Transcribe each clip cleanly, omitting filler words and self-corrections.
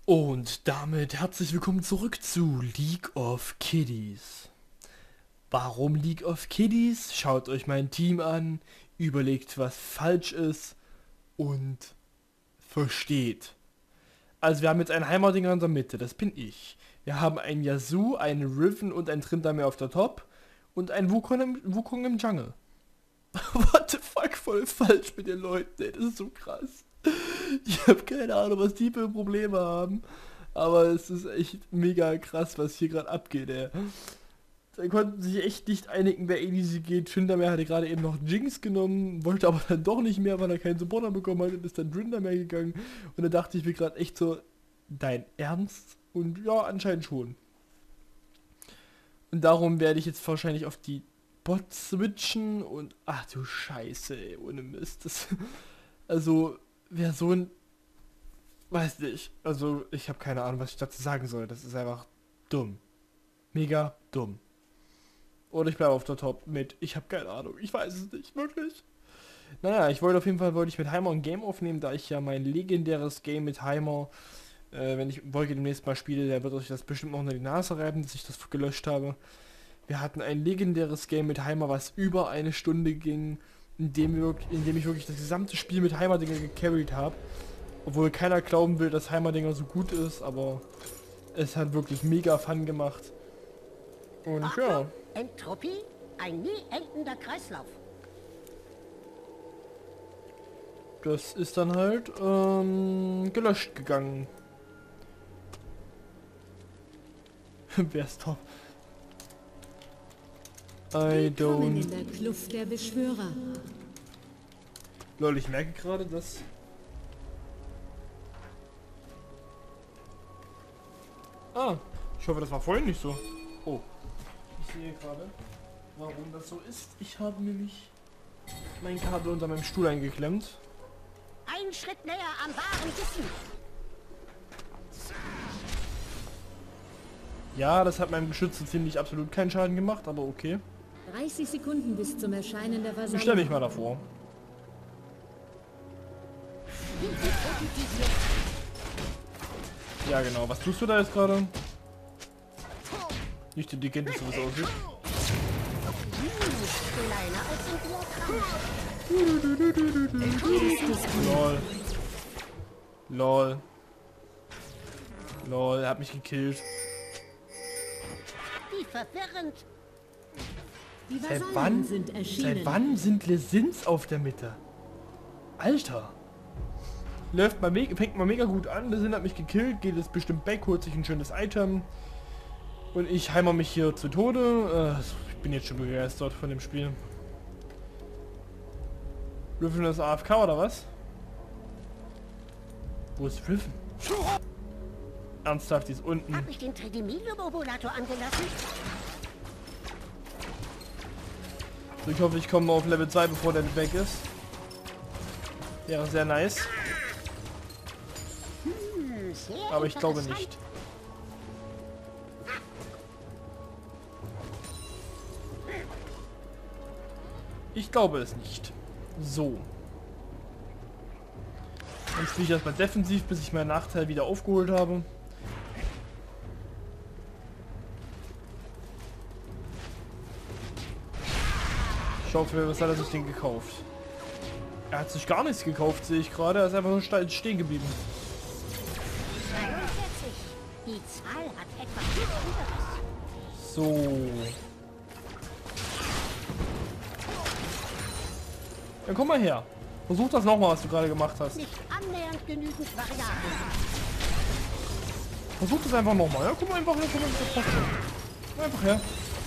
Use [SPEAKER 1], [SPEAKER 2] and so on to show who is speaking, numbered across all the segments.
[SPEAKER 1] Und damit herzlich willkommen zurück zu League of Kiddies. Warum League of Kiddies? Schaut euch mein Team an, überlegt, was falsch ist und versteht. Also wir haben jetzt einen Heimerdinger in der Mitte, das bin ich. Wir haben einen Yasuo, einen Riven und einen Tryndamere auf der Top und einen Wukong im Jungle. What the fuck, voll falsch mit den Leuten, ey, das ist so krass. Ich habe keine Ahnung, was die für Probleme haben. Aber es ist echt mega krass, was hier gerade abgeht, ey. Da konnten sich echt nicht einigen, wer easy geht. Tryndamere hatte gerade eben noch Jinx genommen, wollte aber dann doch nicht mehr, weil er keinen Supporter bekommen hat und ist dann Tryndamere gegangen. Und da dachte ich mir gerade echt so, dein Ernst? Und ja, anscheinend schon. Und darum werde ich jetzt wahrscheinlich auf die Bot switchen und ach du Scheiße, ey, ohne Mist. Also, wer so ein... Weiß nicht. Also, ich habe keine Ahnung, was ich dazu sagen soll. Das ist einfach dumm. Mega dumm. Oder ich bleibe auf der Top mit. Ich habe keine Ahnung. Ich weiß es nicht. Wirklich. Naja, ich wollte auf jeden Fall mit Heimer ein Game aufnehmen, da ich ja mein legendäres Game mit Heimer, wenn ich Wolke demnächst mal spiele, der wird euch das bestimmt noch unter die Nase reiben, dass ich das gelöscht habe. Wir hatten ein legendäres Game mit Heimer, was über eine Stunde ging, in dem ich wirklich das gesamte Spiel mit Heimerdinger gecarried habe. Obwohl keiner glauben will, dass Heimerdinger so gut ist, aber es hat wirklich mega Fun gemacht. Und ja.
[SPEAKER 2] Entropie, ein nie endender Kreislauf.
[SPEAKER 1] Das ist dann halt gelöscht gegangen. Wer ist top?
[SPEAKER 3] Willkommen in der Kluft der Beschwörer.
[SPEAKER 1] Lol, ich merke gerade, dass... Ah, ich hoffe, das war vorhin nicht so. Oh, ich sehe gerade, warum das so ist. Ich habe nämlich mein Kabel unter meinem Stuhl eingeklemmt.
[SPEAKER 2] Ein Schritt näher am wahren Wissen.
[SPEAKER 1] Ja, das hat meinem Geschütz ziemlich absolut keinen Schaden gemacht, aber okay.
[SPEAKER 3] 30 Sekunden bis zum Erscheinen der Versammlung.
[SPEAKER 1] Ich stelle mich mal davor. Ja genau, was tust du da jetzt gerade? Nicht die Kenntnis, wie es aussieht. Lol. Lol. Lol, er hat mich gekillt.
[SPEAKER 2] Wie verwirrend.
[SPEAKER 3] Die
[SPEAKER 1] Seit
[SPEAKER 3] Vasallen
[SPEAKER 1] wann,
[SPEAKER 3] sind erschienen.
[SPEAKER 1] seit wann sind Lesins auf der Mitte? Alter. Fängt mal mega gut an. Lesin hat mich gekillt, geht jetzt bestimmt back, holt sich ein schönes Item. Und ich heimer mich hier zu Tode. Ich bin jetzt schon begeistert von dem Spiel. Riven ist AFK oder was? Wo ist Riven? Ernsthaft, die ist unten.
[SPEAKER 2] Hab ich den Tridemilium-Obulator angelassen?
[SPEAKER 1] So, ich hoffe, ich komme auf Level 2, bevor der weg ist. Wäre sehr nice.
[SPEAKER 2] Sehr
[SPEAKER 1] Aber ich glaube
[SPEAKER 2] interessant.
[SPEAKER 1] nicht. Ich glaube es nicht. So. Dann spiele ich erstmal defensiv, bis ich meinen Nachteil wieder aufgeholt habe. Ich hoffe, was hat er sich denn gekauft? Er hat sich gar nichts gekauft, sehe ich gerade. Er ist einfach nur stehen geblieben.
[SPEAKER 2] 43. Die Zahl hat etwas anderes.
[SPEAKER 1] So. Dann komm mal her. Versuch das nochmal, was du gerade gemacht hast.
[SPEAKER 2] Nicht annähernd genügend Variablen.
[SPEAKER 1] Versuch das einfach nochmal. Ja, komm einfach her, komm einfach her. Komm einfach her.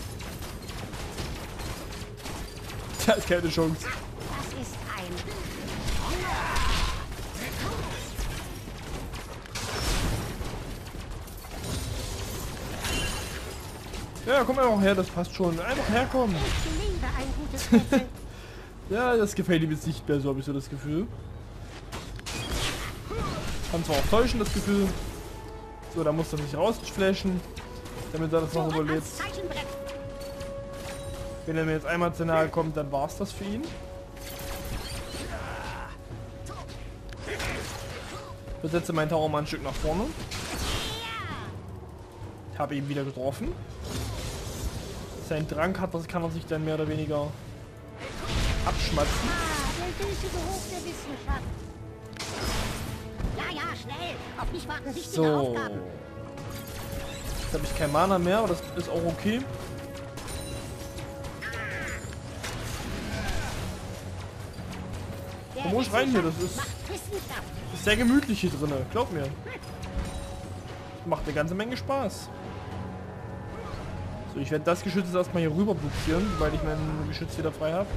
[SPEAKER 1] Der hat keine Chance.
[SPEAKER 2] Das ist ein...
[SPEAKER 1] Ja, komm einfach her, das passt schon. Einfach herkommen.
[SPEAKER 2] Ich liebe ein gutes Rätsel.
[SPEAKER 1] Ja, das gefällt ihm jetzt nicht mehr, so habe ich so das Gefühl. Kann zwar auch täuschen, das Gefühl. So, da muss er sich rausflashen, damit er das noch überlebt.
[SPEAKER 2] Zeichenbrett.
[SPEAKER 1] Wenn er mir jetzt einmal zu nahe kommt, dann war's das für ihn. Versetze meinen Tower mal ein Stück nach vorne. Ich habe ihn wieder getroffen. Sein Trank hat, das kann er sich dann mehr oder weniger abschmatzen.
[SPEAKER 2] Der süße Geruch der Wissenschaft. Ja, ja, schnell. Auf mich warten wichtige
[SPEAKER 1] So.
[SPEAKER 2] Aufgaben.
[SPEAKER 1] Jetzt habe ich kein Mana mehr, aber das ist auch okay.
[SPEAKER 2] Der
[SPEAKER 1] Komm ruhig rein hier, das ist
[SPEAKER 2] macht Wissenschaft.
[SPEAKER 1] sehr gemütlich hier drin, glaub mir. Macht eine ganze Menge Spaß. So, ich werde das Geschütz jetzt erstmal hier rüber buxieren, weil ich mein Geschütz wieder frei habe.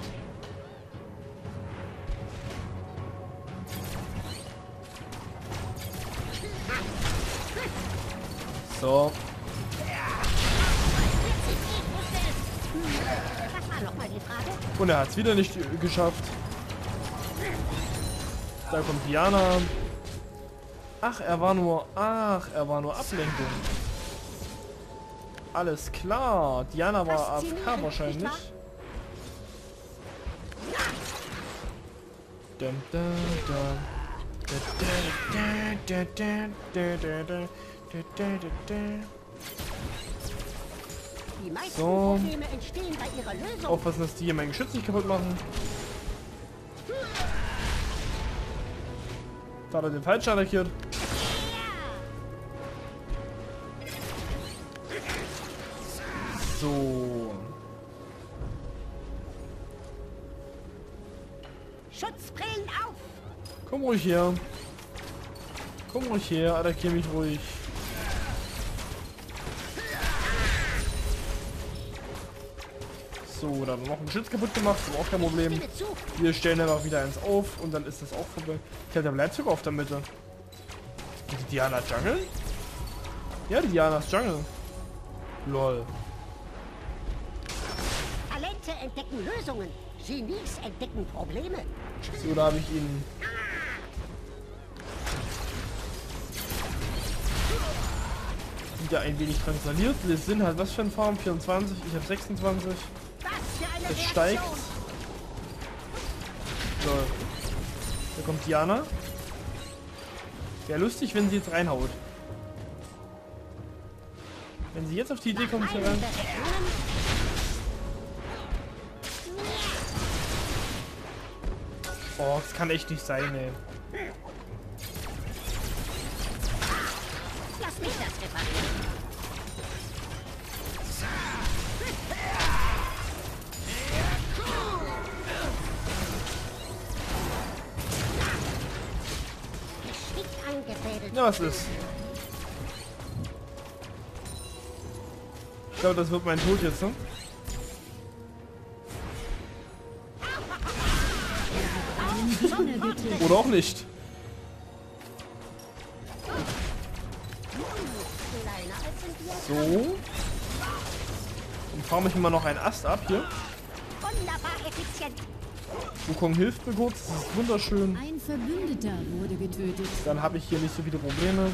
[SPEAKER 1] So.
[SPEAKER 2] Was war nochmal die Frage?
[SPEAKER 1] Und er hat es wieder nicht geschafft. Da kommt Diana. Ach, er war nur Ablenkung. Alles klar. Diana war AFK
[SPEAKER 2] Faszinierend,
[SPEAKER 1] wahrscheinlich.
[SPEAKER 2] nicht wahr?
[SPEAKER 1] Dun, dun, dun. Da, da, da, da, da, da, da, da, da.
[SPEAKER 2] Die meisten
[SPEAKER 1] So.
[SPEAKER 2] Probleme entstehen bei ihrer Lösung.
[SPEAKER 1] Aufpassen, dass die hier mein Geschütz nicht kaputt machen. Da hat er den Falschen attackiert. So.
[SPEAKER 2] Schutzbrillen auf!
[SPEAKER 1] Komm ruhig her. Komm ruhig her, attackier mich ruhig. So, dann noch ein Geschütz kaputt gemacht, ist auch kein Problem.
[SPEAKER 2] Stimme zu!
[SPEAKER 1] Wir stellen einfach wieder eins auf und dann ist das auch vorbei. Ich glaube, der bleibt sogar auf der Mitte. Geht die Diana Jungle? Ja, die Diana ist Jungle. Lol.
[SPEAKER 2] Talente entdecken Lösungen. Genies entdecken Probleme.
[SPEAKER 1] So, da habe ich ihn. Wieder ein wenig transformiert. Wir sind halt was für ein Farm? 24, ich habe 26.
[SPEAKER 2] Was für eine
[SPEAKER 1] Es
[SPEAKER 2] Reaktion!
[SPEAKER 1] steigt. So. Da kommt Diana. Wäre lustig, wenn sie jetzt reinhaut. Wenn sie jetzt auf die Idee kommt, hier rein. Oh, das kann echt nicht sein, ey.
[SPEAKER 2] Lass mich das reparieren. Geschickt angefädelt.
[SPEAKER 1] Ja, was ist? Ich glaube, das wird mein Tod jetzt, ne?
[SPEAKER 3] Gegner getötet.
[SPEAKER 1] Oder auch nicht.
[SPEAKER 2] Kleiner als in dir.
[SPEAKER 1] So. Dann farme ich immer noch einen Ast ab hier.
[SPEAKER 2] Wunderbar effizient.
[SPEAKER 1] Wukong hilft mir kurz, das ist wunderschön.
[SPEAKER 3] Ein Verbündeter wurde getötet.
[SPEAKER 1] Dann habe ich hier nicht so viele Probleme.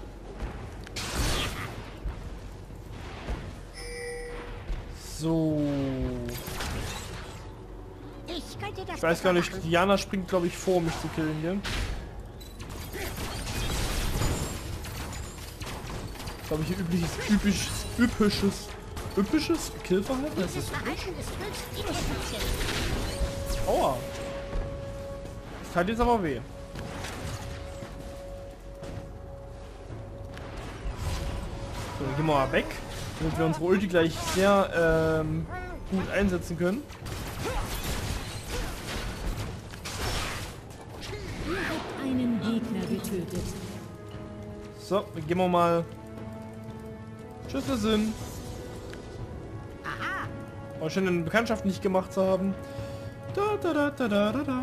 [SPEAKER 1] So.
[SPEAKER 2] Ich könnte das
[SPEAKER 1] Ich weiß gar nicht,
[SPEAKER 2] besser machen.
[SPEAKER 1] Diana springt, glaube ich, vor, mich zu killen hier. Glaube ich, hier üppisches Killverhalten. Das
[SPEAKER 2] Dieses
[SPEAKER 1] ist
[SPEAKER 2] Verhalten ist höchst ineffizient.
[SPEAKER 1] Aua. Das tat jetzt aber weh. So, dann gehen wir mal weg, damit wir unsere Ulti gleich sehr gut einsetzen können.
[SPEAKER 3] Ihr habt einen Gegner getötet.
[SPEAKER 1] So, dann gehen wir mal. Tschüss, wir sind.
[SPEAKER 2] Aha.
[SPEAKER 1] War schön, eine Bekanntschaft nicht gemacht zu haben. Da, da, da, da, da, da, da.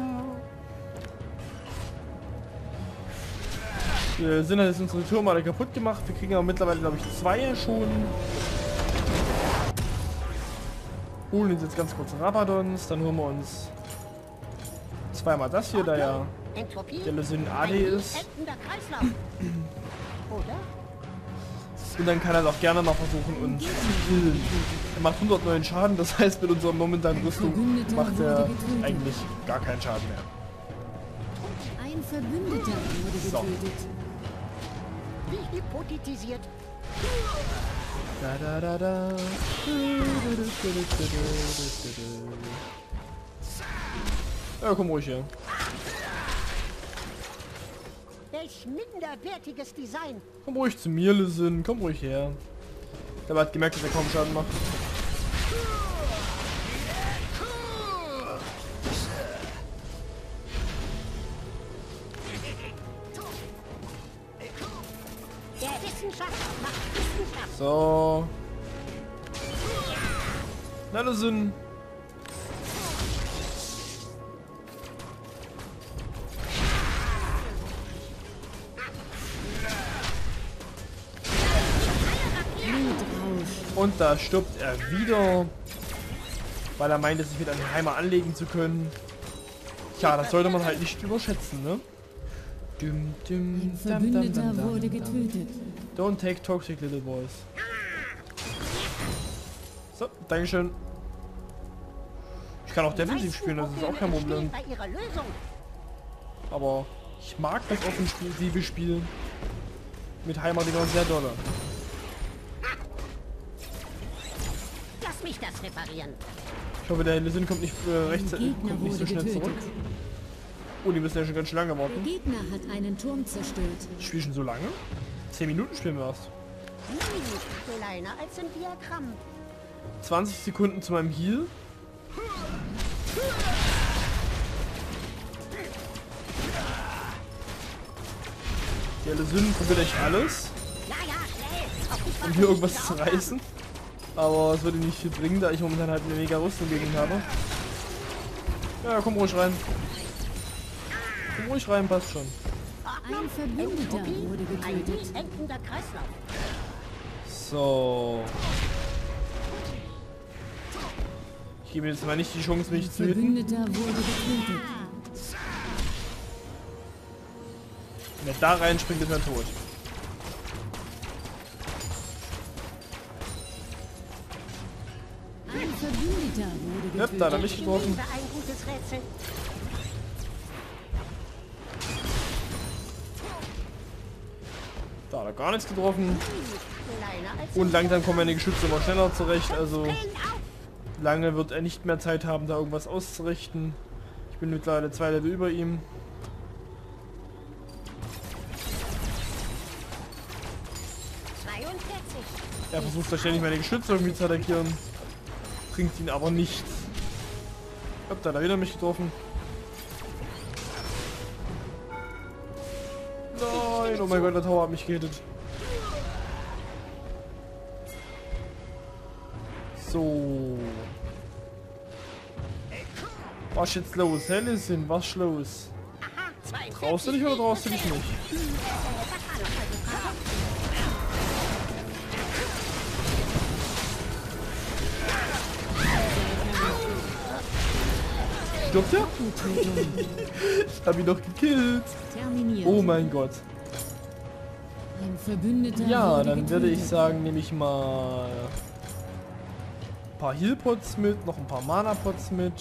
[SPEAKER 1] Wir sind jetzt unsere Türme alle kaputt gemacht. Wir kriegen aber mittlerweile, glaube ich, 2 schon. Holen uns jetzt ganz kurz Rabadons. Dann holen wir uns zweimal das hier, da ja
[SPEAKER 2] Entropie.
[SPEAKER 1] der Lösung AD
[SPEAKER 2] Ein
[SPEAKER 1] ist.
[SPEAKER 2] endender Kreislauf. Oder?
[SPEAKER 1] Und dann kann er doch gerne noch versuchen, uns zu killen. Er macht 109 Schaden, das heißt, mit unserer momentanen Rüstung macht er eigentlich gar keinen Schaden mehr.
[SPEAKER 3] Ein Verbündeter wurde
[SPEAKER 1] So.
[SPEAKER 3] getötet.
[SPEAKER 2] Wie hypothetisiert.
[SPEAKER 1] Da da da da. Ja, komm ruhig her.
[SPEAKER 2] Welch minderwertiges Design.
[SPEAKER 1] Komm ruhig zu mir, Listen. Komm ruhig her. Der hat gemerkt, dass er kaum Schaden macht.
[SPEAKER 2] Der Wissenschaftler macht Wissenschaft.
[SPEAKER 1] So. Na, Listen. Und da stirbt er wieder, weil er meinte, sich mit einem Heimer anlegen zu können. Tja, das sollte man halt nicht überschätzen, ne?
[SPEAKER 3] Ein Verbündeter wurde getötet.
[SPEAKER 1] Don't take toxic little boys. So, Dankeschön. Ich kann auch defensiv spielen, das ist auch kein Problem.
[SPEAKER 2] Bei ihrer Lösung.
[SPEAKER 1] Aber ich mag das offensive Spielen mit Heimerdinger sehr doll.
[SPEAKER 2] Lass mich das reparieren.
[SPEAKER 1] Ich hoffe, der Listen kommt nicht
[SPEAKER 3] Gegner
[SPEAKER 1] kommt nicht so
[SPEAKER 3] wurde
[SPEAKER 1] schnell
[SPEAKER 3] getötet.
[SPEAKER 1] zurück. Oh, die müssen ja schon ganz schön lange
[SPEAKER 3] Der
[SPEAKER 1] warten.
[SPEAKER 3] Gegner hat einen Turm zerstört.
[SPEAKER 1] Ich spiele schon so lange? 10 Minuten spielen wir erst.
[SPEAKER 2] Kleiner als im Diagramm.
[SPEAKER 1] 20 Sekunden zu meinem Heal. Die Listen probiert echt alles,
[SPEAKER 2] Ja, ja, schnell. Auf dich
[SPEAKER 1] um hier irgendwas zu reißen. Aber es würde nicht viel bringen, da ich momentan halt eine mega Rüstung gegen ihn habe. Ja, komm ruhig rein. Komm ruhig rein, passt schon.
[SPEAKER 3] Ein Verbündeter wurde
[SPEAKER 2] Ein
[SPEAKER 3] getötet.
[SPEAKER 2] denkender Kreislauf.
[SPEAKER 1] So. Ich gebe mir jetzt mal nicht die Chance, mich zu hitten.
[SPEAKER 3] Verbündeter wurde getötet.
[SPEAKER 1] Wenn er da reinspringt, ist er tot.
[SPEAKER 3] Ein Verbündeter wurde
[SPEAKER 1] Yep, da hat er
[SPEAKER 3] getötet.
[SPEAKER 1] mich getroffen.
[SPEAKER 2] Liebe ein gutes Rätsel.
[SPEAKER 1] Da hat er gar nichts getroffen.
[SPEAKER 2] Kleiner als
[SPEAKER 1] Und langsam kommen meine Geschütze immer schneller zurecht. Also
[SPEAKER 2] Brillen auf.
[SPEAKER 1] lange wird er nicht mehr Zeit haben, da irgendwas auszurichten. Ich bin mittlerweile 2 Level über ihm. Er versucht da ständig meine Geschütze irgendwie zu attackieren. Bringt ihn aber nichts. Da hat er wieder mich getroffen. Nein, oh mein Gott, der Tower hat mich gehittet. So. Was jetzt los? Hellison, was los? Traust du dich oder traust du dich nicht? Stirbt er? Ich hab ihn doch gekillt.
[SPEAKER 3] Terminiert.
[SPEAKER 1] Oh mein Gott.
[SPEAKER 3] Ein Verbündeter
[SPEAKER 1] Ja,
[SPEAKER 3] wurde
[SPEAKER 1] dann würde ich
[SPEAKER 3] getötet.
[SPEAKER 1] sagen, nehme ich mal ein paar Heal-Pots mit, noch ein paar Mana-Pots mit.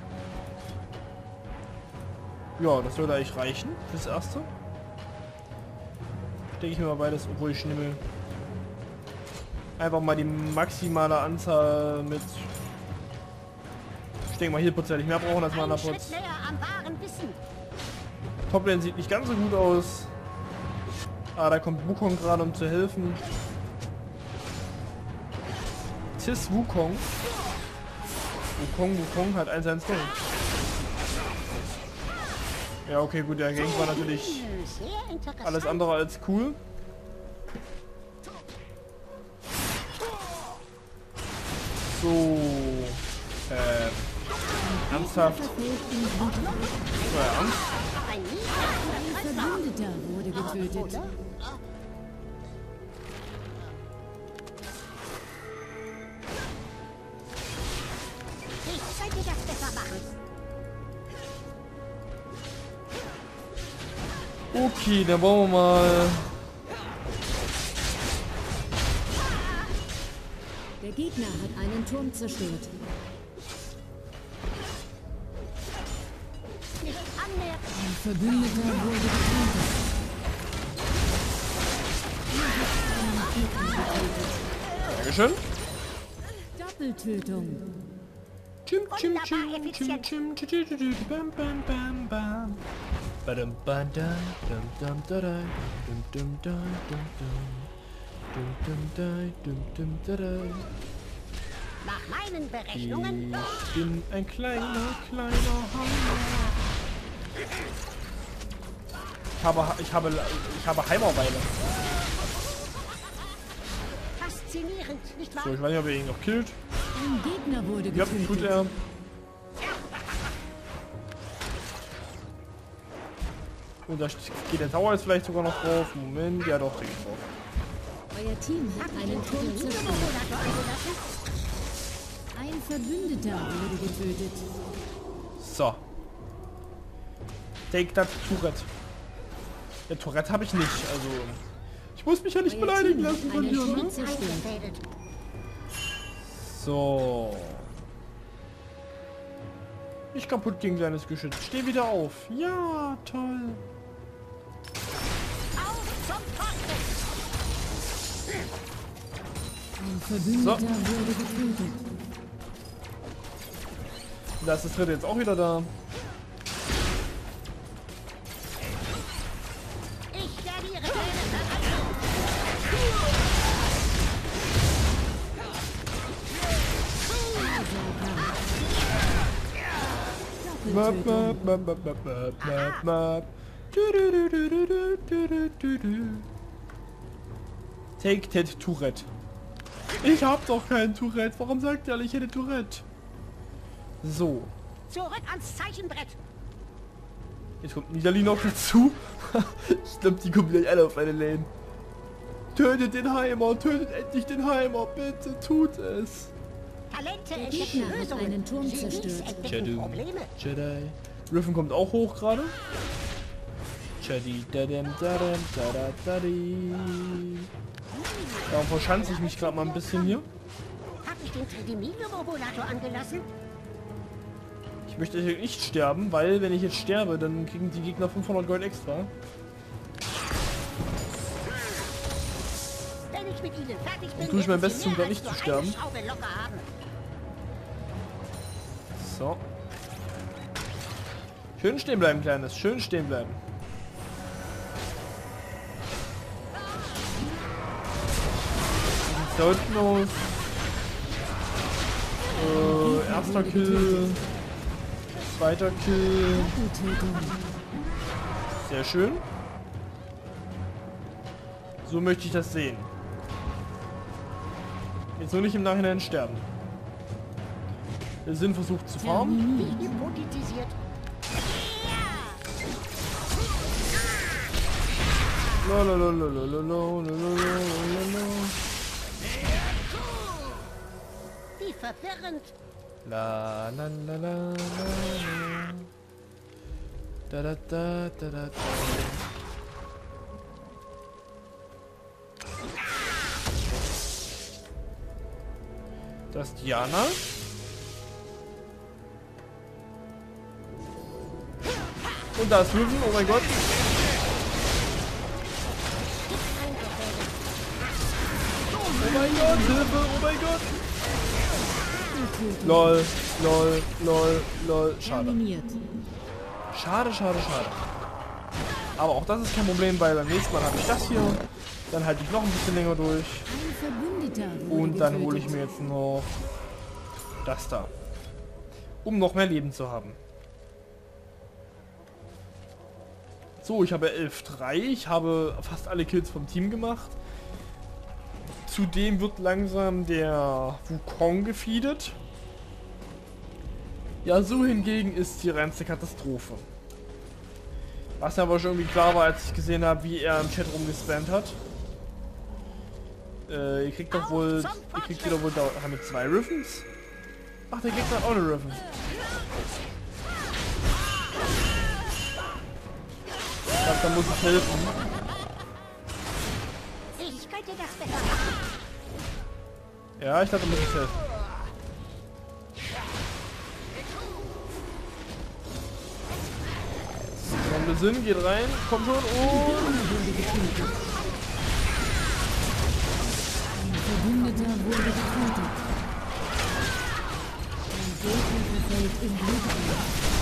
[SPEAKER 1] Ja, das sollte eigentlich reichen fürs Erste. Denke ich mir mal beides, obwohl ich nehme einfach mal die maximale Anzahl mit. Ich denke mal, Heal-Pots werde ich mehr brauchen als
[SPEAKER 2] Ein
[SPEAKER 1] Mana-Pots.
[SPEAKER 2] Schritt näher am wahren Wissen.
[SPEAKER 1] Toplane sieht nicht ganz so gut aus. Ah, da kommt Wukong gerade, um zu helfen. Tis Wukong. Wukong hat 1-1-0. Ja, okay, gut, der Gang war natürlich
[SPEAKER 2] Sehr interessant.
[SPEAKER 1] alles andere als cool. So. Ernsthaft? Ja, ernst?
[SPEAKER 2] Ein nie
[SPEAKER 3] Ein Verbündeter wurde getötet.
[SPEAKER 2] Ich könnte das besser machen.
[SPEAKER 1] Okay, dann wollen wir mal.
[SPEAKER 3] Der Gegner hat einen Turm zerstört.
[SPEAKER 2] Nicht annähernd.
[SPEAKER 3] Ein Verbündeter wurde getötet. Ihr habt einen Gegner getötet.
[SPEAKER 1] Dankeschön.
[SPEAKER 3] Doppeltötung.
[SPEAKER 1] Chim, chim, chim, chim, chim, chim, chim, chim, bam, bam, bam, bam. Badum, badum, dum, dum, da, da, dum, dum, da, dum, dum. Dum, dum, da, dum, dum, da, da.
[SPEAKER 2] Nach meinen Berechnungen...
[SPEAKER 1] Ich bin ein kleiner Hammer. Ich habe Heimerweile.
[SPEAKER 2] Faszinierend, nicht wahr?
[SPEAKER 1] So, ich weiß nicht, ob er ihn noch killt.
[SPEAKER 3] Ein Gegner wurde
[SPEAKER 1] Ja, tut
[SPEAKER 3] getötet.
[SPEAKER 1] er. Und da geht der Tower jetzt vielleicht sogar noch drauf. Moment, ja doch, der geht drauf.
[SPEAKER 3] Euer Team hat einen Turm zerstört. Ein Verbündeter wurde getötet.
[SPEAKER 1] So. Take that Tourette. Ja, Tourette habe ich nicht, also... Ich muss mich ja nicht
[SPEAKER 3] Euer
[SPEAKER 1] beleidigen
[SPEAKER 3] Team
[SPEAKER 1] lassen
[SPEAKER 3] hat
[SPEAKER 1] von
[SPEAKER 3] einen
[SPEAKER 1] dir,
[SPEAKER 3] Turm
[SPEAKER 1] ne?
[SPEAKER 3] zerstört.
[SPEAKER 1] So. Nicht kaputt gegen kleines Geschütz. Steh wieder auf. Ja, toll.
[SPEAKER 3] Ein Verbündeter wurde getötet.
[SPEAKER 1] Da ist das dritte jetzt auch wieder da.
[SPEAKER 2] Ich serviere deine Verteidigung.
[SPEAKER 1] Map, map, map, map, map, map, map, map. Du, du, du, du, du, du, du, du, du. Take that Tourette. Ich hab doch kein Tourette. Warum sagt ihr alle, ich hätte Tourette? So.
[SPEAKER 2] Zurück ans Zeichenbrett.
[SPEAKER 1] Jetzt kommt Nidalee noch dazu. Ich glaube, die kommen gleich alle auf eine Lane. Tötet den Heimer, tötet endlich den Heimer, bitte tut es.
[SPEAKER 2] Talente
[SPEAKER 3] Der
[SPEAKER 2] entdecken
[SPEAKER 3] Gegner hat
[SPEAKER 2] Lösungen.
[SPEAKER 3] einen Turm
[SPEAKER 2] Genies
[SPEAKER 3] zerstört.
[SPEAKER 2] entdecken Probleme.
[SPEAKER 1] Jedi. Riffen kommt auch hoch gerade. Jedi, dadam, dadam, dada, dadi. Darum verschanze ich mich gerade mal ein bisschen hier.
[SPEAKER 2] Hab ich den Tridimino-Robulator angelassen?
[SPEAKER 1] Ich möchte hier nicht sterben, weil wenn ich jetzt sterbe, dann kriegen die Gegner 500 Gold extra.
[SPEAKER 2] Wenn ich mit ihnen fertig bin,
[SPEAKER 1] tue ich mein
[SPEAKER 2] werden
[SPEAKER 1] Bestes,
[SPEAKER 2] sie
[SPEAKER 1] um
[SPEAKER 2] mehr
[SPEAKER 1] da nicht
[SPEAKER 2] als
[SPEAKER 1] zu
[SPEAKER 2] nur eine
[SPEAKER 1] sterben.
[SPEAKER 2] Schraube locker haben.
[SPEAKER 1] So. Schön stehen bleiben, Kleines. Schön stehen bleiben. Wie sieht's da unten aus? Erster Kill. Zweiter Kill.
[SPEAKER 3] Doppeltötung.
[SPEAKER 1] Sehr schön. So möchte ich das sehen. Jetzt nur nicht im Nachhinein sterben. Der Sinn versucht zu farmen.
[SPEAKER 2] Wie hypothetisiert. Wie verwirrend.
[SPEAKER 1] La la la la la la. Da da da da da da. Das ist Diana. Und da ist Riven, oh mein Gott. Oh mein Gott, Hilfe, oh mein Gott. Lol, lol, lol, lol. Schade.
[SPEAKER 3] Eliminiert.
[SPEAKER 1] Schade, schade, schade. Aber auch das ist kein Problem, weil beim nächsten Mal habe ich das hier. Dann halte ich noch ein bisschen länger durch.
[SPEAKER 3] Ein Verbündeter wurde
[SPEAKER 1] Und dann hole ich
[SPEAKER 3] getötet.
[SPEAKER 1] mir jetzt noch das da. Um noch mehr Leben zu haben. So, ich habe 11-3. Ich habe fast alle Kills vom Team gemacht. Zudem wird langsam der Wukong gefeedet. Ja, so hingegen ist die reinste Katastrophe. Was aber schon irgendwie klar war, als ich gesehen habe, wie er im Chat rumgespammt hat. Ihr kriegt doch wohl... Ihr kriegt wieder wohl... Haben wir 2 Riffens? Ach, der Gegner hat auch eine Riffen. Ich glaube, da muss ich helfen.
[SPEAKER 2] Ich könnte das besser machen.
[SPEAKER 1] Ja, ich glaube, da muss ich helfen. Kommt der Sinn, geht rein, kommt schon und...
[SPEAKER 3] wurde getötet. Ein Gegner verfällt in Blutrausch.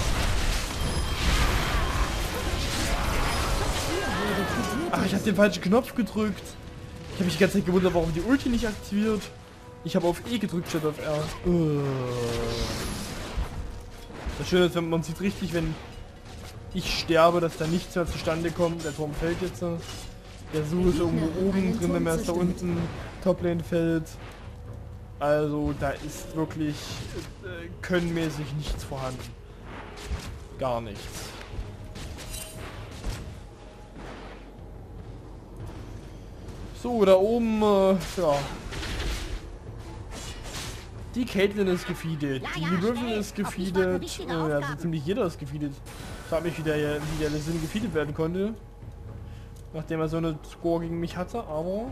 [SPEAKER 1] Ach, ich habe den falschen Knopf gedrückt. Ich habe mich die ganze Zeit gewundert, warum die Ulti nicht aktiviert. Ich habe auf E gedrückt statt auf R. Das Schöne ist, wenn man sieht richtig, wenn ich sterbe, dass da nichts mehr zustande kommt. Der Turm fällt jetzt. Der Su ist irgendwo oben drin, wenn er ist da unten. Toplane fällt. Also da ist wirklich könnenmäßig nichts vorhanden. Gar nichts. So, da oben, ja. Die Caitlyn ist gefeedet, die Riven ist gefeedet, ja, so ziemlich jeder ist gefeedet. Ich frage mich, wie der Sinn gefeedet werden konnte. Nachdem er so eine Score gegen mich hatte, aber...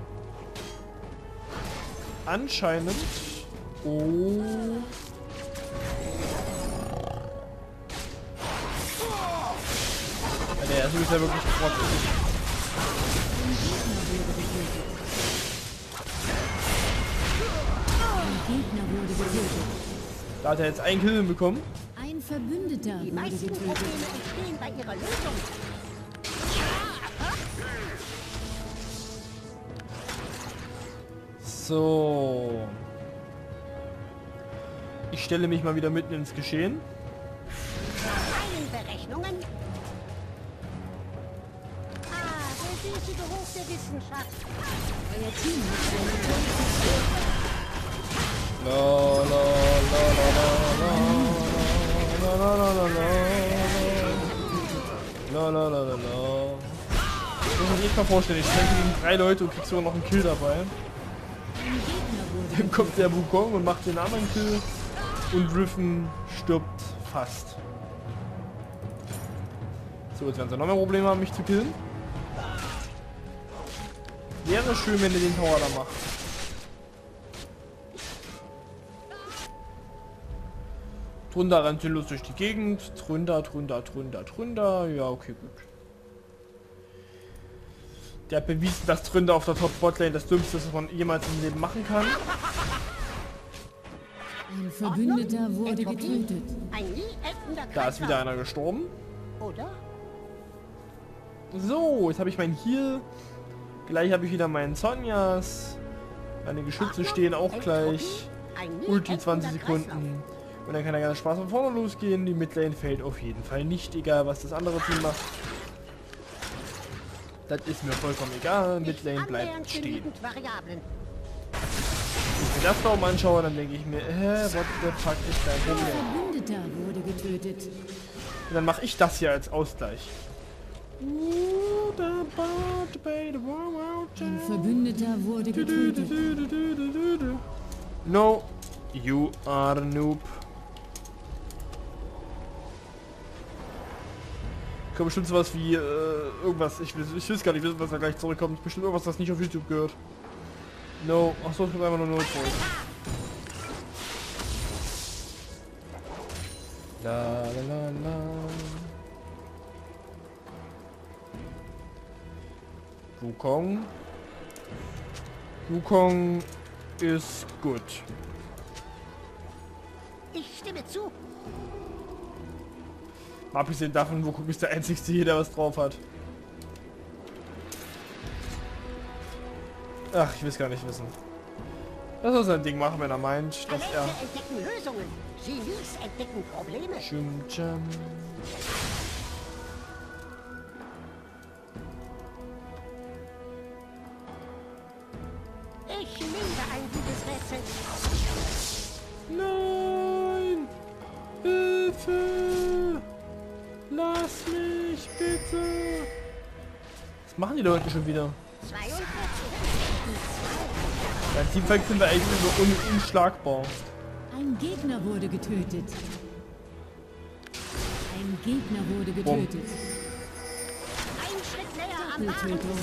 [SPEAKER 1] Anscheinend... Oh... Ja, der ist ja wirklich trotzig.
[SPEAKER 3] Gegner wurde getötet.
[SPEAKER 1] Da hat er jetzt einen Kill bekommen.
[SPEAKER 3] Ein Verbündeter
[SPEAKER 2] Die
[SPEAKER 3] wurde
[SPEAKER 2] meisten
[SPEAKER 3] getötet.
[SPEAKER 2] Probleme entstehen bei ihrer Lösung.
[SPEAKER 1] So. Ich stelle mich mal wieder mitten ins Geschehen.
[SPEAKER 2] Nach meinen Berechnungen. Der süße Geruch der Wissenschaft.
[SPEAKER 3] Euer Team hat eine
[SPEAKER 1] La la la la la la la la la la la la la la. Das muss man sich mal vorstellen, ich treffe gegen 3 Leute und krieg sogar noch einen Kill dabei. Dann kommt der Wukong und macht den anderen Kill und Riven stirbt fast. So, jetzt werden sie noch mehr Probleme haben, mich zu killen. Wäre schön, wenn ihr den Tower da macht. Drunter rennt sinnlos durch die Gegend. Drunter. Ja, okay, gut. Der hat bewiesen, dass Drunter auf der Top-Botlane das Dümmste ist, was man jemals im Leben machen kann.
[SPEAKER 3] Ein Verbündeter wurde getötet.
[SPEAKER 2] Ein nie endender
[SPEAKER 1] Da ist wieder einer gestorben.
[SPEAKER 2] Oder?
[SPEAKER 1] So, jetzt habe ich meinen Heal. Gleich habe ich wieder meinen Sonjas. Meine Geschütze stehen auch gleich. Ulti 20 Sekunden. Und dann kann der ganze Spaß von vorne losgehen. Die Midlane fällt auf jeden Fall nicht, egal was das andere Team macht. Das ist mir vollkommen egal. Midlane bleibt stehen.
[SPEAKER 2] Variablen.
[SPEAKER 1] Wenn ich mir das da oben anschaue, dann denke ich mir, what the fuck ist dein
[SPEAKER 3] Ein
[SPEAKER 1] Problem?
[SPEAKER 3] Verbündeter wurde getötet.
[SPEAKER 1] Und dann mache ich das hier als Ausgleich.
[SPEAKER 3] Ein Verbündeter wurde getötet.
[SPEAKER 1] No, you are a noob. Kommt bestimmt sowas wie irgendwas. Ich will gar nicht wissen, was da gleich zurückkommt. Bestimmt irgendwas, das nicht auf YouTube gehört. No, achso, es kommt einfach nur No zurück. La la la la. Wukong ist gut.
[SPEAKER 2] Ich stimme zu.
[SPEAKER 1] Mal abgesehen davon, Wukong ist der einzigste hier, der was drauf hat. Ach, ich will es gar nicht wissen. Das soll sein Ding machen, wenn er meint, dass
[SPEAKER 2] Talente
[SPEAKER 1] er...
[SPEAKER 2] entdecken Lösungen. Genies entdecken Probleme.
[SPEAKER 1] Chum, chum.
[SPEAKER 2] Ich liebe ein gutes Rätsel.
[SPEAKER 1] Nein! Hilfe! Lass mich bitte! Was machen die Leute schon wieder?
[SPEAKER 2] 42.
[SPEAKER 1] Beim Teamfight sind wir eigentlich so unschlagbar.
[SPEAKER 3] Ein Gegner wurde getötet. Ein Gegner wurde getötet.
[SPEAKER 2] Ein Schritt näher am Wagen.
[SPEAKER 3] Doppeltötung.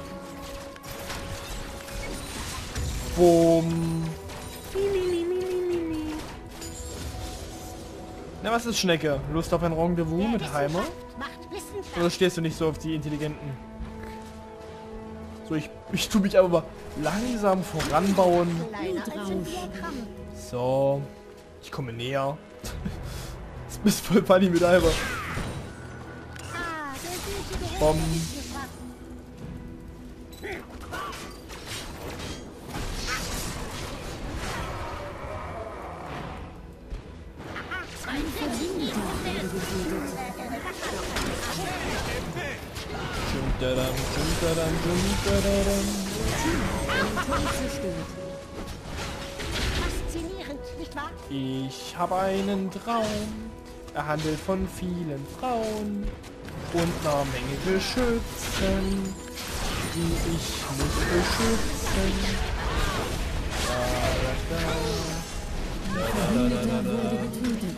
[SPEAKER 1] Boom. Na, was ist Schnecke? Lust auf ein Rendezvous mit Heimer?
[SPEAKER 2] Macht Wissenschaft.
[SPEAKER 1] Oder stehst du nicht so auf die Intelligenten? So, ich Ich tue mich aber mal langsam voranbauen.
[SPEAKER 2] Kleiner als ein Diagramm.
[SPEAKER 1] So. Ich komme näher. Das ist voll funny mit Alba.
[SPEAKER 2] Ah, der süße Geruch
[SPEAKER 1] Bom.
[SPEAKER 2] ist gewaschen.
[SPEAKER 3] Ein Verbündeter wurde getötet.
[SPEAKER 1] Dum-da-dam, dum-da-dam, dum-da-dam.
[SPEAKER 3] Ein Tor zerstört.
[SPEAKER 2] Faszinierend, nicht wahr?
[SPEAKER 1] Ich habe einen Traum. Er handelt von vielen Frauen und einer Menge Geschützen, die ich muss beschützen.
[SPEAKER 3] Verbündeter wurde getötet.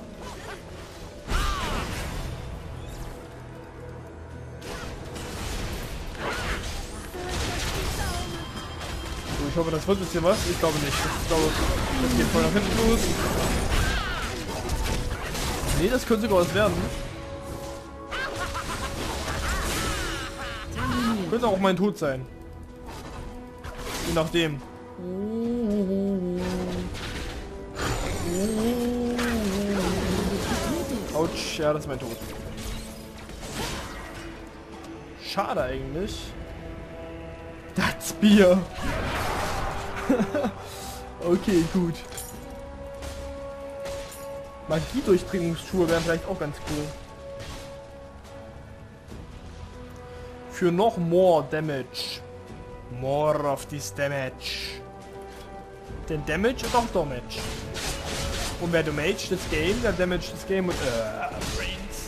[SPEAKER 1] So, ich hoffe, das wird jetzt hier was. Ich glaube nicht. Ich glaube, das geht voll nach hinten los. Nee, das könnte sogar was werden. Könnte auch mein Tod sein. Je nachdem. Autsch, ja, das ist mein Tod. Schade eigentlich. Das Bier. Okay, gut. Magie-Durchdringungsschuhe wären vielleicht auch ganz cool. Für noch more Damage. More of this Damage. Denn Damage ist auch Damage. Und wer damage das Game, der damage das Game und Brains.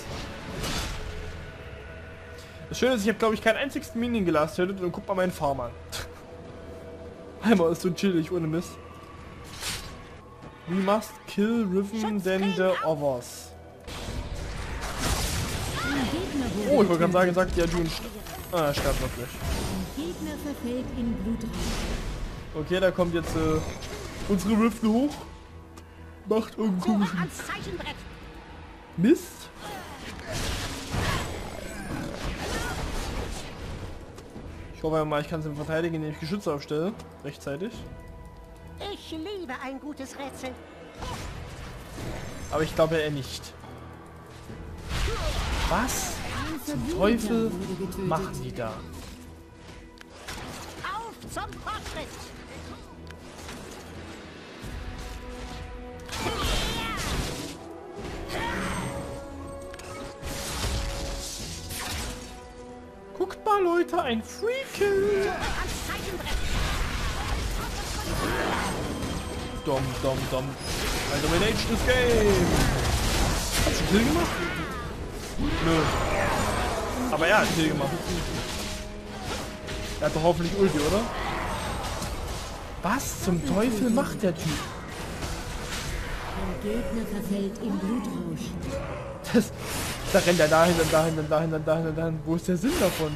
[SPEAKER 1] Das Schöne ist, ich habe glaube ich keinen einzigen Minion gelastet und guck mal meinen Farm an. Einmal ist so chillig, ohne Mist. We must kill Riven than the others.
[SPEAKER 3] Ein Gegner wurde
[SPEAKER 1] Oh, ich wollte gerade sagen,
[SPEAKER 3] getötet.
[SPEAKER 1] sagt ja June. Sterbt wirklich.
[SPEAKER 3] Ein Gegner verfällt in Blutrausch.
[SPEAKER 1] Okay, da kommt jetzt unsere Riven hoch. Macht irgendeinen
[SPEAKER 2] So,
[SPEAKER 1] komischen
[SPEAKER 2] ans Zeichenbrett.
[SPEAKER 1] Mist. Ich hoffe mal, ich kann es verteidigen, indem ich Geschütze aufstelle. Rechtzeitig.
[SPEAKER 2] Ich liebe ein gutes Rätsel.
[SPEAKER 1] Aber ich glaube eher nicht. Was
[SPEAKER 3] Ein
[SPEAKER 1] zum
[SPEAKER 3] Verbündeter
[SPEAKER 1] Teufel
[SPEAKER 3] wurde getötet.
[SPEAKER 1] machen die da?
[SPEAKER 2] Auf zum Fortschritt.
[SPEAKER 1] Guckt mal, Leute, ein Free-Kill.
[SPEAKER 2] Ans Zeichenbrett.
[SPEAKER 1] Dom, dom, dom. I dominate this game. Hast du Kill gemacht? Nö. Aber er hat Kill gemacht. Er hat doch hoffentlich Ulti, oder? Was zum Teufel macht der Typ?
[SPEAKER 3] Ein Gegner verfällt in Blutrausch.
[SPEAKER 1] Das, da rennt er dahin, dann dahin, dann dahin, dann dahin, dann dahin. Wo ist der Sinn davon?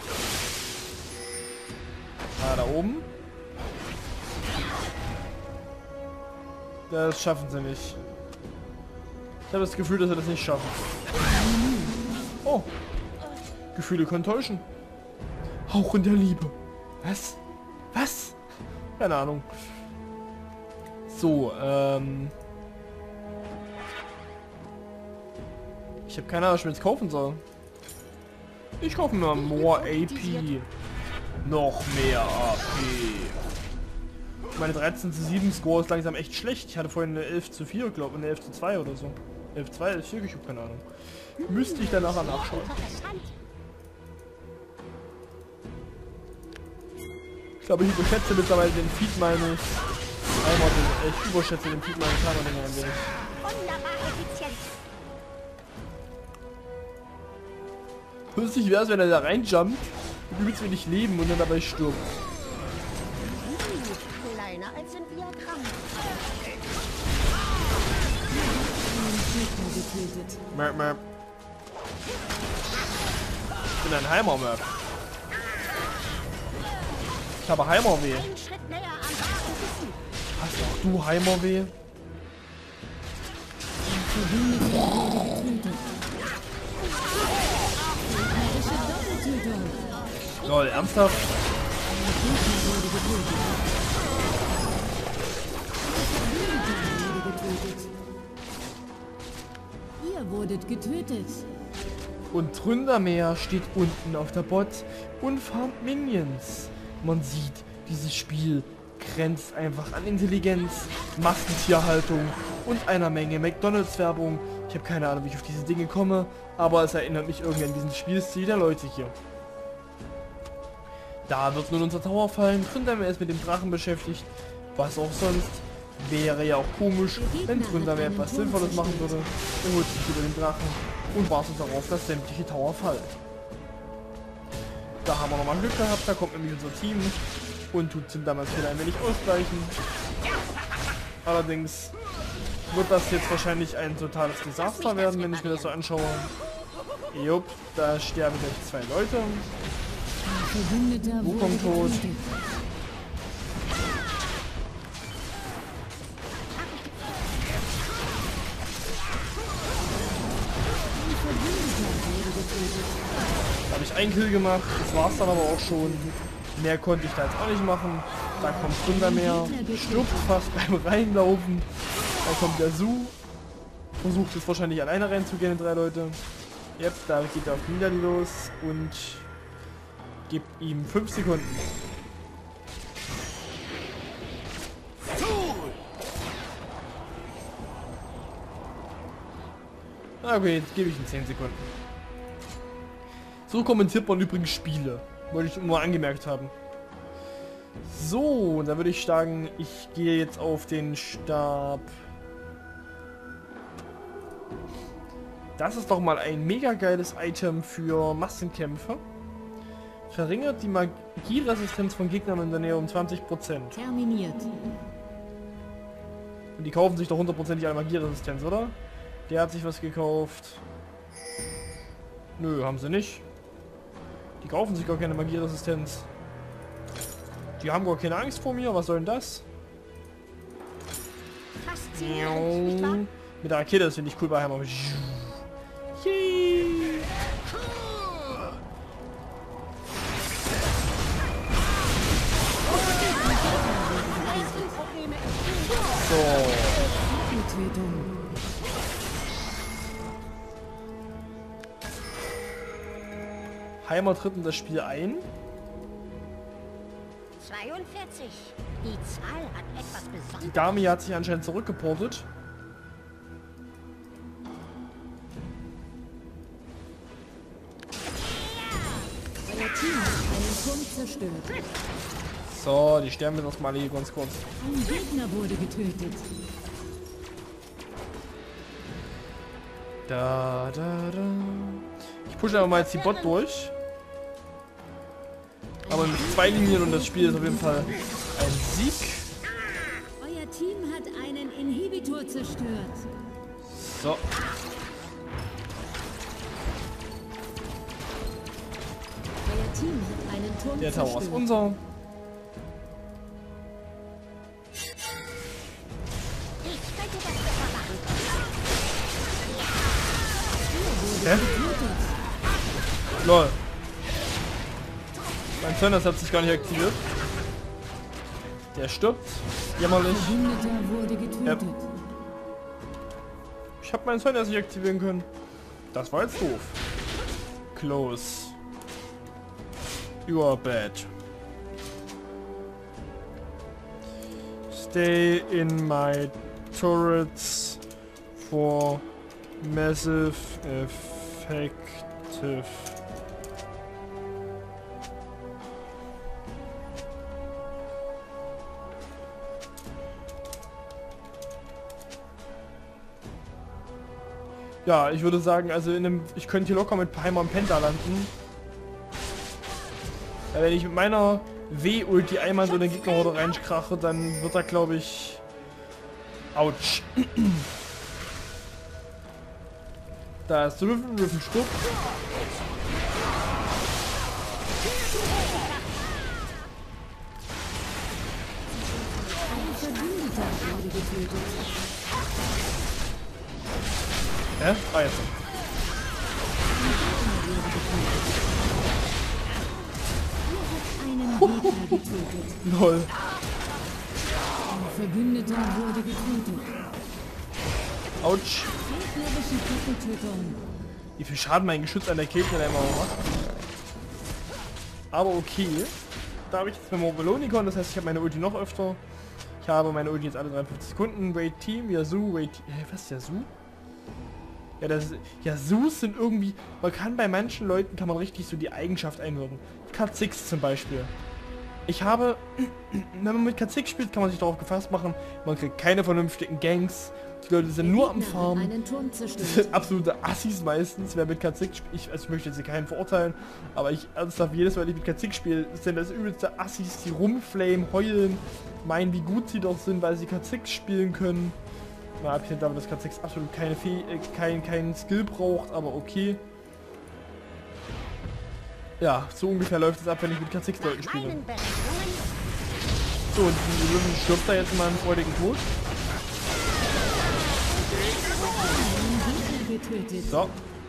[SPEAKER 1] Ah, da oben. Das schaffen sie nicht. Ich habe das Gefühl, dass sie das nicht schaffen. Oh. Gefühle können täuschen. Hauch in der Liebe. Was? Was? Keine Ahnung. So, ich habe keine Ahnung, was ich mir jetzt kaufen soll. Ich kaufe mir more AP. Noch mehr AP. Meine 13:7 Score ist langsam echt schlecht. Ich hatte vorhin eine 11:4, glaube ich, eine 11:2 oder so. 11:2, 11:4, ich habe keine Ahnung. Müsste ich dann nachher nachschauen.
[SPEAKER 2] Interessant.
[SPEAKER 1] Ich glaube, ich überschätze mittlerweile den Feed meines Timer. Ich überschätze den Feed meines Timer ein wenig.
[SPEAKER 2] Wunderbar effizient.
[SPEAKER 1] Lustig wäre es, wenn er da reinjumpt, übelst wenig Leben und dann dabei stirbt.
[SPEAKER 2] Kleiner als ein Diagramm.
[SPEAKER 3] Ein Gegner getötet.
[SPEAKER 1] Merp, merp. Ich bin ein Heimer-Merp. Ich habe Heimer-Weh.
[SPEAKER 2] Einen Schritt näher am wahren Wissen.
[SPEAKER 1] Hast auch du Heimer-Weh?
[SPEAKER 3] Verbündeter wurde getötet. Gegnerische Doppeltötung.
[SPEAKER 1] Lol, ernsthaft?
[SPEAKER 3] Gegner wurde getötet. Ihr wurdet getötet.
[SPEAKER 1] Und Tründermeer steht unten auf der Bot und farmt Minions. Man sieht, dieses Spiel grenzt einfach an Intelligenz, Massentierhaltung und einer Menge McDonalds-Werbung. Ich habe keine Ahnung, wie ich auf diese Dinge komme, aber es erinnert mich irgendwie an diesen Spielstil der Leute hier. Da wird nun unser Tower fallen. Tründermeer ist mit dem Drachen beschäftigt. Was auch sonst. Wäre ja auch komisch, wenn Tründermeer etwas Sinnvolles machen würde. Er holt sich wieder den Drachen und wartet darauf, dass sämtliche Tower fallen. Da haben wir nochmal Glück gehabt, da kommt nämlich unser Team und tut zum damals wieder ein wenig ausgleichen. Allerdings wird das jetzt wahrscheinlich ein totales Desaster werden, wenn ich mir das so anschaue. Jupp, da sterben gleich 2 Leute. Wo kommt tot? Da habe ich einen Kill gemacht, das war's dann aber auch schon. Mehr konnte ich da jetzt auch nicht machen. Da kommt Tründermeer, stirbt fast beim Reinlaufen. Da kommt der Su, versucht es wahrscheinlich alleine reinzugehen in 3 Leute. Jetzt, da geht er auf Niederli los und gibt ihm 5 Sekunden. Okay, jetzt gebe ich ihm 10 Sekunden. So kommentiert man übrigens Spiele. Wollte ich nur angemerkt haben. So, da würde ich sagen, ich gehe jetzt auf den Stab. Das ist doch mal ein mega geiles Item für Massenkämpfe. Verringert die Magieresistenz von Gegnern in der Nähe um 20%.
[SPEAKER 3] Terminiert.
[SPEAKER 1] Und die kaufen sich doch 100%ig eine Magieresistenz, oder? Der hat sich was gekauft. Nö, haben sie nicht. Die kaufen sich gar keine Magieresistenz. Die haben gar keine Angst vor mir. Was soll denn das?
[SPEAKER 2] Faszinierend, nicht wahr?
[SPEAKER 1] Mit der Rakete, das finde ich cool bei Hammer. Yay. So.
[SPEAKER 3] Tötung.
[SPEAKER 1] Heimer tritt in das Spiel ein.
[SPEAKER 2] 42. Die Zahl hat etwas
[SPEAKER 1] Die
[SPEAKER 2] Besonderes.
[SPEAKER 1] Dame hier hat sich anscheinend zurückgeportet.
[SPEAKER 3] Euer Team hat einen Turm zerstört.
[SPEAKER 1] So, die sterben jetzt erstmal hier ganz kurz.
[SPEAKER 3] Ein Gegner wurde getötet.
[SPEAKER 1] Da. Ich pushe aber mal jetzt die Bot durch. Aber mit 2 Linien und das Spiel ist auf jeden Fall ein Sieg.
[SPEAKER 3] Euer Team hat einen Inhibitor zerstört.
[SPEAKER 1] So.
[SPEAKER 3] Euer Team hat einen Turm
[SPEAKER 1] Der Tower ist
[SPEAKER 3] zerstört.
[SPEAKER 1] unser.
[SPEAKER 2] Ich könnte das besser machen.
[SPEAKER 1] Hä? Lol. Mein Sanders hat sich gar nicht aktiviert. Der stirbt. Jämmerlich.
[SPEAKER 3] Verbündeter wurde getötet.
[SPEAKER 1] Ich habe meinen Sanders nicht aktivieren können. Das war jetzt doof. Close. You are bad. Stay in my turrets for massive effective. Ja, ich würde sagen, also ich könnte hier locker mit Heimer und Penta landen. Ja, wenn ich mit meiner W-Ulti einmal so den Gegnerhorde reinkrache, dann wird er, glaube ich... Autsch. Da ist Riffen stirbt.
[SPEAKER 3] Ein Verbündeter wurde getötet.
[SPEAKER 1] Hä? Ah, jetzt.
[SPEAKER 3] einen Gegner getötet.
[SPEAKER 1] Lol.
[SPEAKER 3] Ein Verbündeter wurde getötet.
[SPEAKER 1] Autsch.
[SPEAKER 3] Gegnerische Doppeltötung.
[SPEAKER 1] Wie viel Schaden mein Geschütz an der Gegner immer macht. Aber okay. Da habe ich jetzt mein Mobilonicon, das heißt ich habe meine Ulti noch öfter. Ich habe meine Ulti jetzt alle 53 Sekunden. Wait Team, Yasuo, Wait... was ist Yasuo? Ja, das ist... Yasuos sind irgendwie... Man kann bei manchen Leuten, kann man richtig so die Eigenschaft einwirken. K6 zum Beispiel. Ich habe... Wenn man mit K6 spielt, kann man sich darauf gefasst machen, man kriegt keine vernünftigen Ganks. Die Leute sind nur am Farmen.
[SPEAKER 3] Einen Turm
[SPEAKER 1] Das
[SPEAKER 3] zerstört.
[SPEAKER 1] sind absolute Assis meistens, wer mit K6 spielt. Ich möchte jetzt hier keinen verurteilen, aber ich ernsthaft, jedes Mal, wenn ich mit K6 spiele, sind das übelste Assis, die rumflamen, heulen, meinen, wie gut sie doch sind, weil sie K6 spielen können. Mal abgesehen davon, dass K6 absolut keinen Skill braucht, aber okay. Ja, so ungefähr läuft es ab, wenn ich mit K6 Leuten spiele.
[SPEAKER 2] Meinen Berechnungen
[SPEAKER 1] So, und die Löwen stirbt da jetzt mal einen freudigen Tod.
[SPEAKER 3] Gegner getötet.
[SPEAKER 1] So,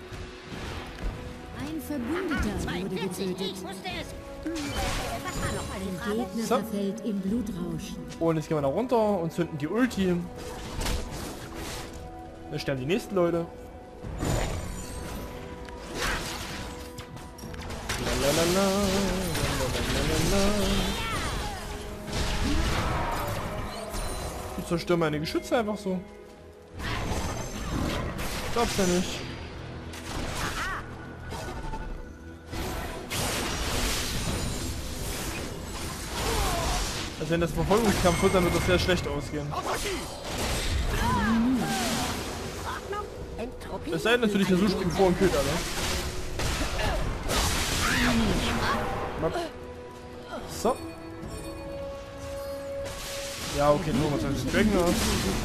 [SPEAKER 3] Ein Verbündeter wurde
[SPEAKER 2] 42,
[SPEAKER 3] getötet.
[SPEAKER 2] ich wusste es. Was war noch eine
[SPEAKER 3] Ein
[SPEAKER 2] Frage?
[SPEAKER 3] Gegner
[SPEAKER 1] So.
[SPEAKER 3] verfällt in Blutrausch.
[SPEAKER 1] und jetzt gehen wir da runter und zünden die Ulti. Dann sterben die nächsten Leute. Lalalala, lalalala. Ich zerstöre meine Geschütze einfach so. Glaubst ja nicht. Also wenn das Verfolgungskampf wird, dann wird das sehr schlecht ausgehen.
[SPEAKER 2] Entropie.
[SPEAKER 1] Es sei denn natürlich, der springt vor und killt alle. So. Ja, okay, nur was heißt Dragon aus.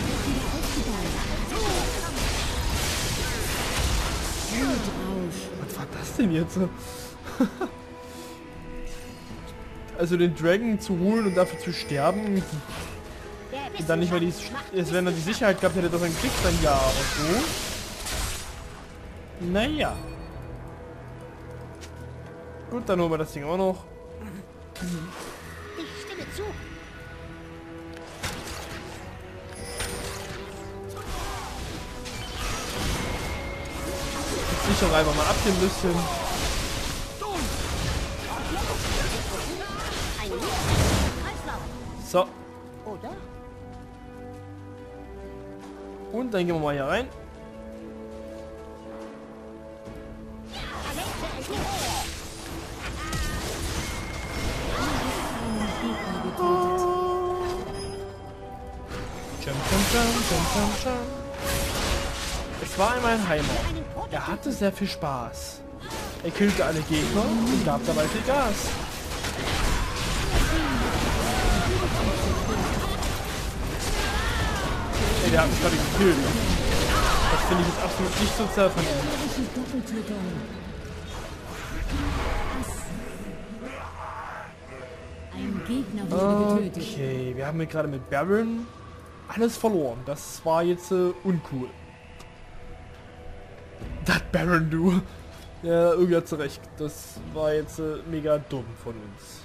[SPEAKER 1] Was war das denn jetzt? Also den Dragon zu holen und dafür zu sterben und dann nicht mehr die... Jetzt wenn er die Sicherheit gehabt hätte, dass er ihn kriegt, dann ja, aber so. Naja. Gut, dann holen wir das Ding auch noch.
[SPEAKER 2] Ich stimme zu.
[SPEAKER 1] Ich sichere einfach mal ab hier ein bisschen.
[SPEAKER 2] Ein Kreislauf.
[SPEAKER 1] So.
[SPEAKER 2] Oder?
[SPEAKER 1] Und dann gehen wir mal hier rein.
[SPEAKER 2] Talente entdecken.
[SPEAKER 3] Gegner getötet.
[SPEAKER 1] Jump, jump, jump, jump, jump, jump. Es war einmal ein Heimer. Er hatte sehr viel Spaß. Er killte alle Gegner und gab dabei viel Gas. Ey, der hat mich gerade gekillt. Das finde ich jetzt absolut nicht sozial von ihm.
[SPEAKER 3] Gegnerische Doppeltötung. Ein Gegner wurde getötet.
[SPEAKER 1] Okay, wir haben hier gerade mit Baron alles verloren. Das war jetzt uncool. Das Baron, du. Ja, irgendwie hat sie recht. Das war jetzt mega dumm von uns.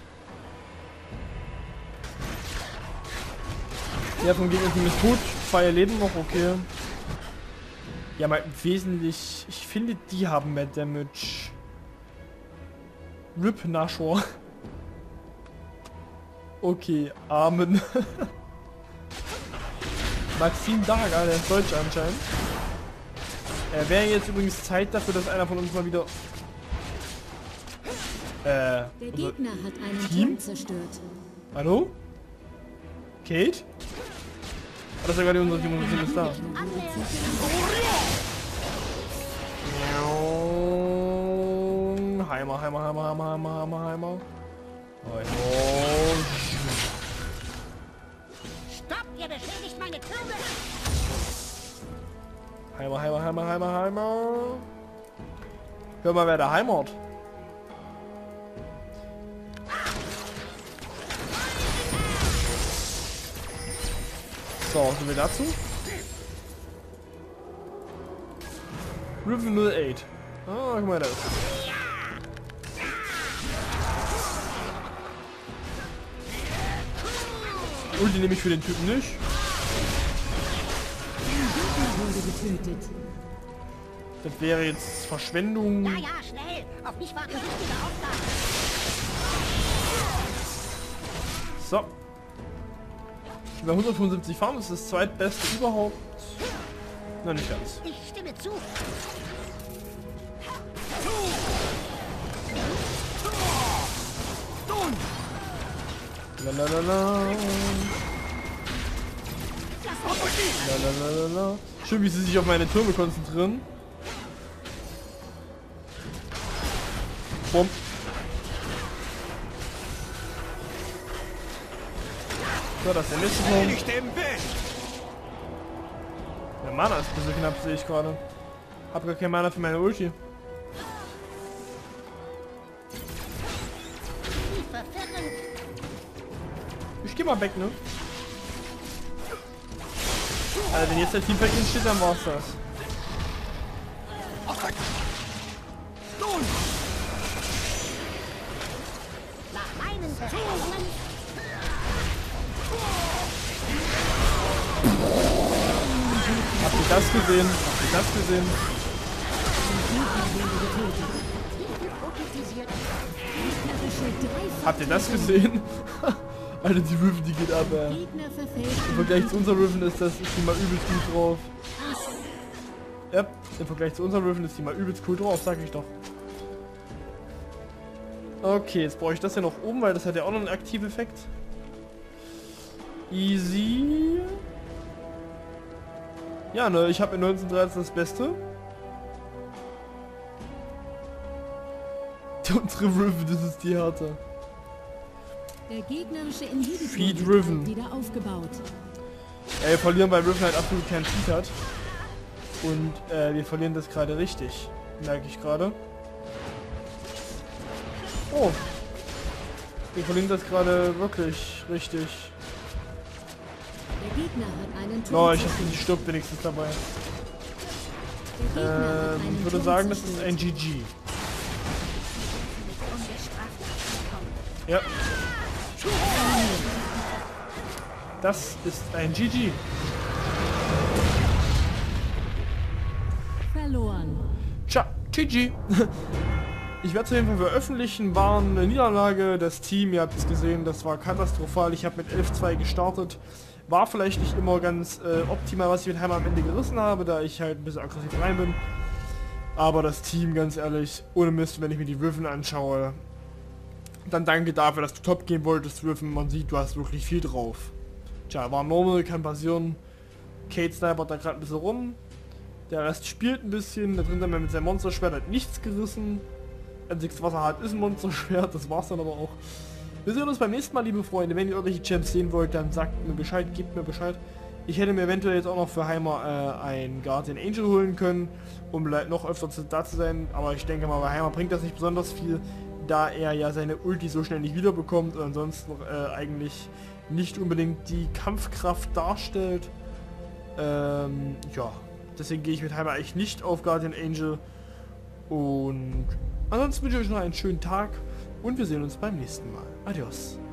[SPEAKER 1] Ja, vom Gegner-Team ist tot. Zwei leben noch, okay. Ja, mal wesentlich... Ich finde, die haben mehr Damage. Rip Nashor. Okay, Amen. Maxim Daga, der ist Deutsch anscheinend. Wäre jetzt übrigens Zeit dafür, dass einer von uns mal wieder...
[SPEAKER 3] Der
[SPEAKER 1] unser
[SPEAKER 3] Gegner hat einen
[SPEAKER 1] Team?
[SPEAKER 3] Turm zerstört.
[SPEAKER 1] Hallo? Kate? Ah, das ist ja gerade unser Team, unser Team ist da. Heimer, Heimer, Heimer, Heimer, Heimer, Heimer, Heimer.
[SPEAKER 2] Stopp, ihr beschädigt meine Türme.
[SPEAKER 1] Heimer, Heimer, Heimer, Heimer, Heimer. Hör mal, wer da heimert. So, sind wir dazu? Riven 08. Ah, guck mal, da ist es. Ulti nehme ich für den Typen nicht.
[SPEAKER 3] Wurde getötet.
[SPEAKER 1] Das wäre jetzt Verschwendung.
[SPEAKER 2] Ja, ja, schnell. Auf mich warten wichtige Aufgaben.
[SPEAKER 1] So. Bei 175 Farben ist das zweitbeste überhaupt. Na, nicht ganz.
[SPEAKER 2] Ich stimme zu.
[SPEAKER 1] Lalalala. Lalalala. Schön, wie sie sich auf meine Türme konzentrieren. Bumm. So, das ist der nächste Turm. Der Mana ist ein bisschen knapp, sehe ich gerade. Hab gar kein Mana für meine Ulti.
[SPEAKER 2] Wie verwirrend.
[SPEAKER 1] Ich geh mal weg, ne? Also wenn jetzt der Teampack entsteht, dann war's das.
[SPEAKER 2] Nach meinen Befehlen.
[SPEAKER 1] Habt ihr das gesehen? Habt ihr das gesehen?
[SPEAKER 2] Kritisiert.
[SPEAKER 3] Gegnerische Dreifach.
[SPEAKER 1] Habt ihr das gesehen? Alter, die Riven, die geht ab, ey.
[SPEAKER 3] Gegner verfällt
[SPEAKER 1] Im
[SPEAKER 3] in
[SPEAKER 1] Vergleich zu unserer Riven ist die mal übelst gut drauf. Ja, im Vergleich zu unserer Riven ist die mal übelst cool drauf, sag ich doch. Okay, jetzt brauche ich das ja noch oben, weil das hat ja auch noch einen aktiven Effekt. Easy. Ja, ne, ich habe in 1913 das Beste. Unsere Riven, das ist die harte.
[SPEAKER 3] Der gegnerische Inhibitor
[SPEAKER 1] Feed
[SPEAKER 3] wird
[SPEAKER 1] Riven.
[SPEAKER 3] bald wieder aufgebaut.
[SPEAKER 1] Ja, wir verlieren, weil Riven halt absolut keinen Feed hat. Und wir verlieren das gerade richtig. Merke ich gerade. Oh. Wir verlieren das gerade wirklich richtig.
[SPEAKER 3] Der Gegner hat einen Turm
[SPEAKER 1] Oh, ich hab
[SPEAKER 3] zerstört.
[SPEAKER 1] die stirbt wenigstens dabei.
[SPEAKER 3] Der Gegner hat einen
[SPEAKER 1] Ich würde
[SPEAKER 3] Turm
[SPEAKER 1] sagen, das ist
[SPEAKER 3] zerstört.
[SPEAKER 1] ein GG.
[SPEAKER 2] Ungestraft abgekommen.
[SPEAKER 1] Ja. Das ist ein GG.
[SPEAKER 3] Verloren.
[SPEAKER 1] Tja, GG. Ich werde es auf jeden Fall veröffentlichen. War eine Niederlage. Das Team, ihr habt es gesehen, das war katastrophal. Ich habe mit 11-2 gestartet. War vielleicht nicht immer ganz optimal, was ich mit Heimer am Ende gerissen habe, da ich halt ein bisschen aggressiv rein bin. Aber das Team, ganz ehrlich, ohne Mist, wenn ich mir die Riven anschaue, dann danke dafür, dass du top gehen wolltest, Riven. Man sieht, du hast wirklich viel drauf. Tja, war normal, kann passieren. Kate snipert da gerade ein bisschen rum. Der Rest spielt ein bisschen. Da drin haben wir mit seinem Monsterschwert hat nichts gerissen. Einziges, was er hat, ist ein Monsterschwert. Das war's dann aber auch. Wir sehen uns beim nächsten Mal, liebe Freunde. Wenn ihr irgendwelche Champs sehen wollt, dann sagt mir Bescheid, gebt mir Bescheid. Ich hätte mir eventuell jetzt auch noch für Heimer ein Guardian Angel holen können, um noch öfter da zu sein. Aber ich denke mal, bei Heimer bringt das nicht besonders viel, da er ja seine Ulti so schnell nicht wiederbekommt und ansonsten eigentlich nicht unbedingt die Kampfkraft darstellt. Ja, deswegen gehe ich mit Heimer eigentlich nicht auf Guardian Angel. Und ansonsten wünsche ich euch noch einen schönen Tag und wir sehen uns beim nächsten Mal. Adios.